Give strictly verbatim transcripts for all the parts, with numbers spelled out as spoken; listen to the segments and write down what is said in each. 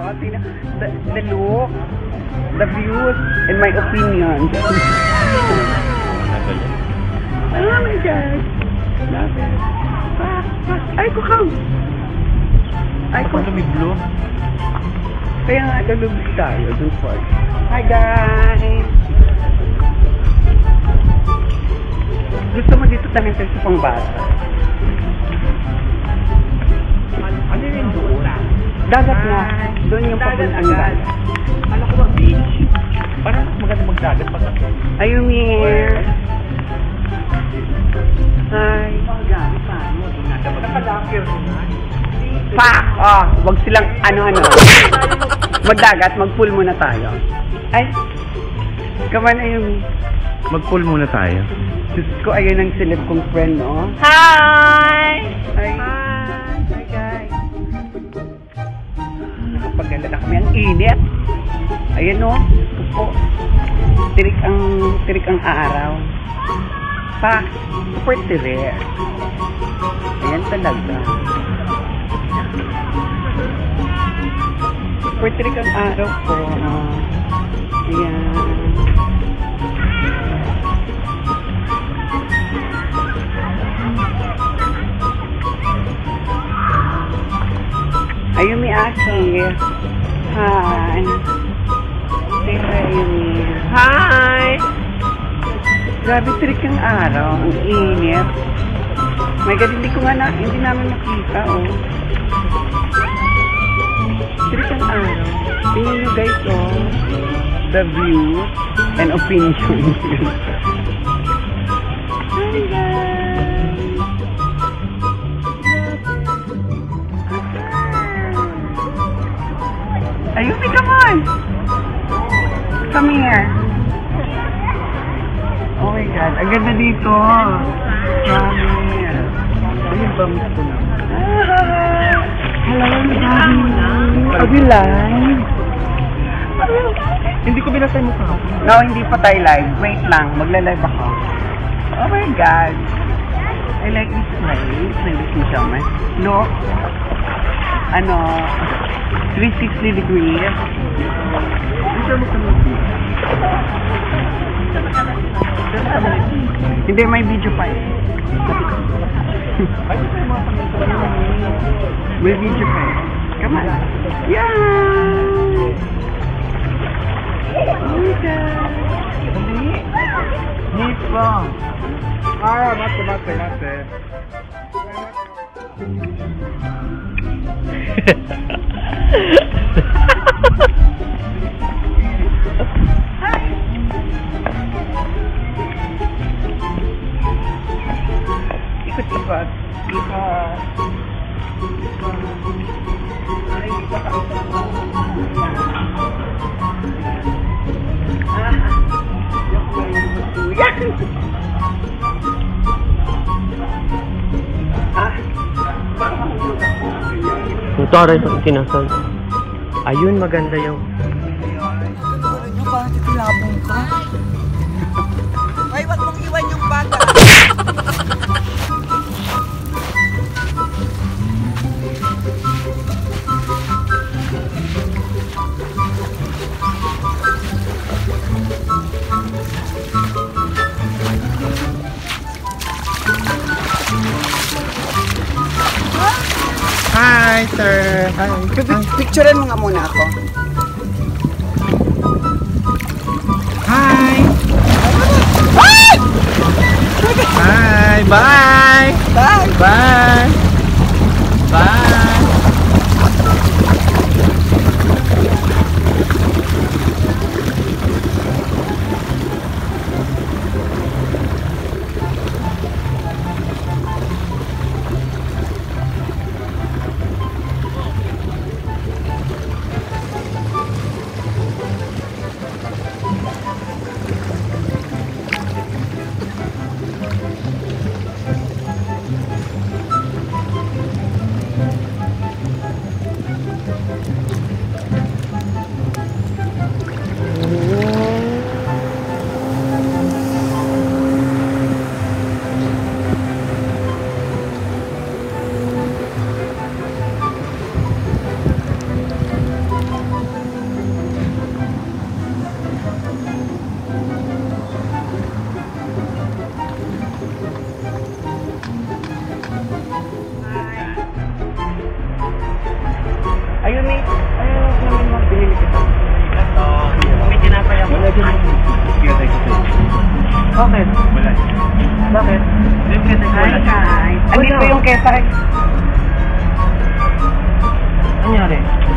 tingnan. The, the look, the views, and my opinion. Oh my God. Love it. Ah, ah. Ay, kukam. Ay, kukam. Lumiblo. Kaya nga, lalubis tayo. Don't worry. Hi, guys. Gusto mo dito tayo sa pangbata? Ano yung doon? Dagat nga. Doon yung papuntang dagat. Alam ko ba beach? Parang mas maganda magdagat pag ako. Ayumir. Hi. Nakadakir na. Pak! Oh, wag silang ano-ano. Magdagat, mag-pool muna tayo. Ay. Kaman Ayumi. Mag-pool muna tayo. Diyos ko, ayun ang silip kong friend, no? Hi! Hi! Hi, guys! Nakapagala na kami. Ang init! Ayan, no? Ito po. Tirik ang, tirik ang araw. Pa! Super tirik. Ayan talaga. Super tirik ang araw po. Ayan. Ayumi Aki. Hi. Say hi, Ayumi. Hi! Grabe, trick ang araw. Ang init. My God, hindi ko nga na, hindi namin makita, oh. Trick ang araw. Tingnan nyo guys, oh. The view and opinion. Hi, guys! Ayumi, come on! Come here. Oh my God, ang ganda dito. Come here. Ayun ba, miss ko na. Hello, Daddy. Are you live? Hindi ko binasay mo ka. No, hindi pa tayo live. Wait lang, magla-live ako. Oh my God. I like this place. Ladies and gentlemen. Look. Ano, three sixty degrees. Hindi, may video pa eh. May video pa eh. Come on. Yeah! Oh my God. Nippon. Ah, mate, mate, mate. Ikot-ikot. Ikot. Utara ito kinasal. Ayun, maganda yung. Ano nyo, bakit itilabong ka? Ay, wag mong iwan yung bata. Hi, sir. Hi. Picturean mo nga muna ako. Hi. Hi. Bye. Bye! Bye. Bye. Bakit? Wala. Bakit? Yung kesa Hi wala. guys. Wala. Andito yung kesa. Ano nangyari?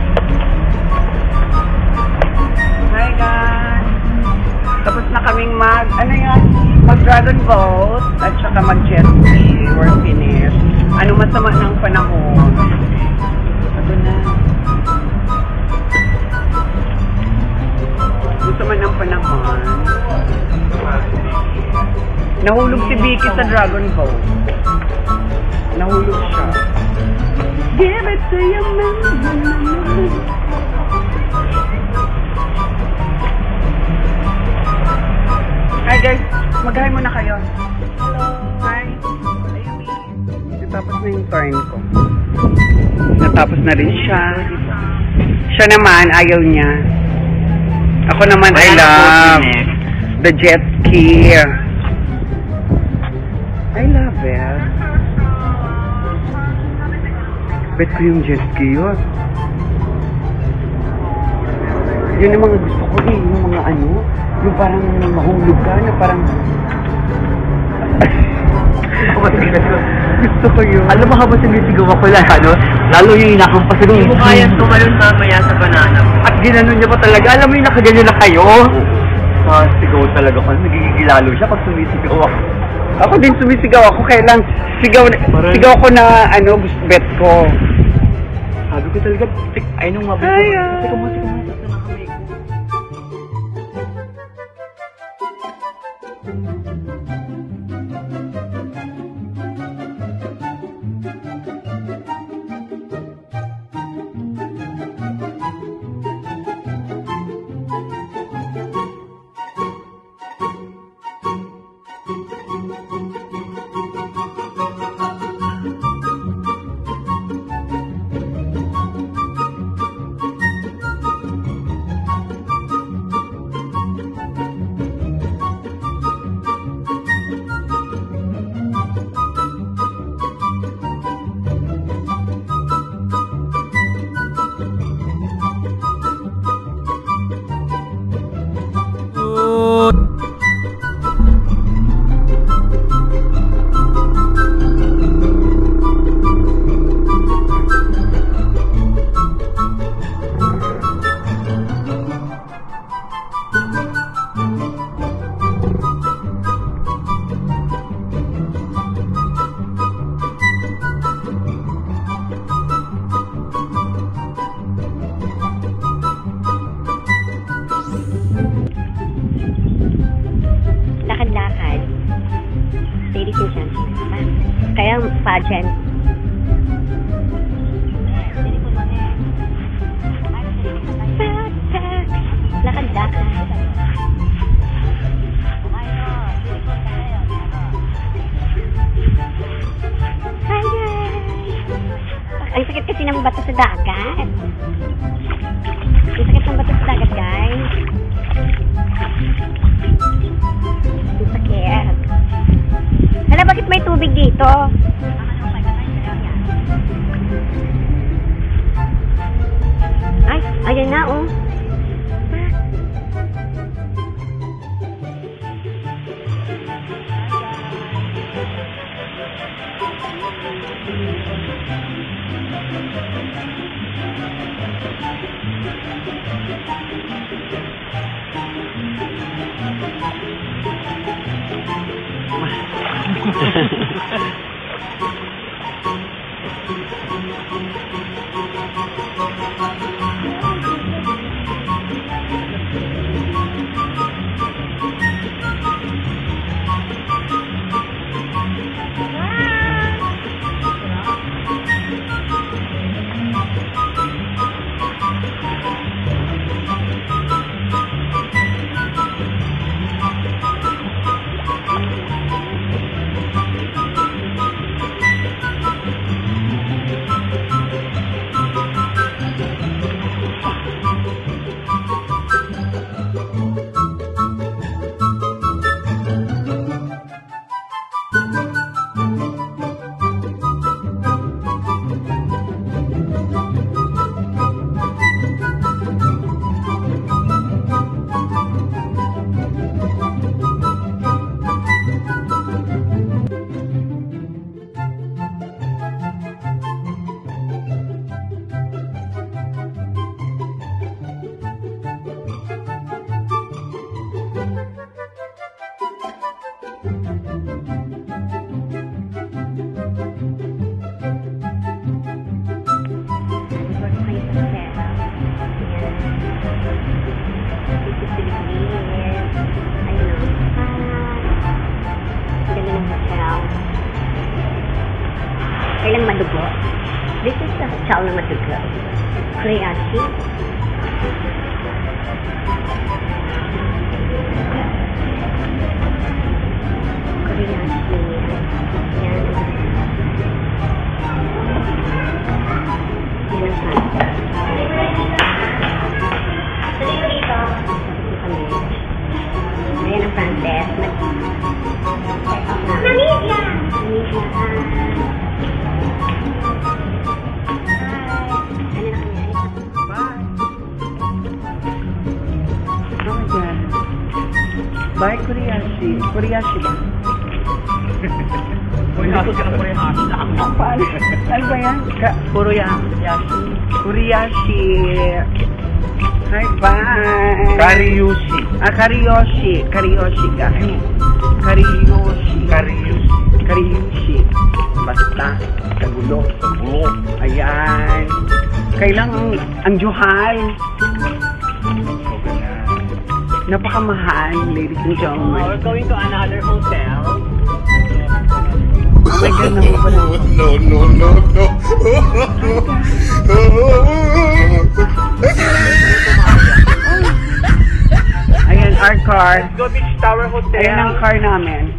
Hi guys. Tapos na kaming mag, ano yan? Mag dragon boat at saka mag jet ski. We're finished. Ano masama ng panahon? Ito na. Masama ng panahon. Nahulog si Vicky sa dragon boat. Nahulog siya. Give it to your mama. Hi guys, mag-hi muna kayo. Hello. Hi. Natapos na yung turn ko. Natapos na rin siya. Siya naman, ayaw niya. Ako naman, I love the jet ski. I love it. Bet ko yung jet ski yun. Yun yung mga gusto ko eh. Yung mga ano, yung parang mahulog ka na parang... gusto ko yun. Alam mo habang sumisigaw ako lang, ano? Lalo yung inakampas rin. Hindi mo kaya tumalon mamaya sa banana. At ginanon niya pa talaga. Alam mo yung nakaganyan na kayo? Ah, sigaw talaga ko. Nagigigilalo siya pag sumisigaw ako. Ako din sumisigaw ako. Kailan sigaw, Parang... sigaw ko na ano, gusto bet ko. Sabi ko talaga, ay nung mabit ko. Ay, ah. Teka mo, teka mo. Teka mo kami. Lakad-lakad. Ladies and gentlemen. Kaya pageant. Lakad-lakad. Hi guys! Ang sakit kasi ng bato sa dagat. Ang sakit ng bato sa dagat, guys. Ang sakit. Hala, bakit may tubig dito? Ay, ayan na, oh. Kailang madugo. This is the chow na madugo. Koreashi. Koreashi. Yan. Yan ang Frances. Ayan ang Frances. Mag-check out na. Namibia! Namibia. Bye, Koreashi. Koreashi ba? Koreashi ka na Koreashi lang. Paano? Ano ba yan? Ka Koreashi. Koreashi. Hi, bye. Kariyoshi. Ah, Kariyoshi. Kariyoshi ka. Kariyoshi. Kariyoshi. Kariyoshi. Basta. Kagulo. Sabulo. Ayan. Kailang ang, ang juhal. Napakamahal, ladies and gentlemen. We're going to another hotel. May ganun mo pala. No, no, no, no. Ayan, our car. Go Beach Tower Hotel. Ayan ang car namin.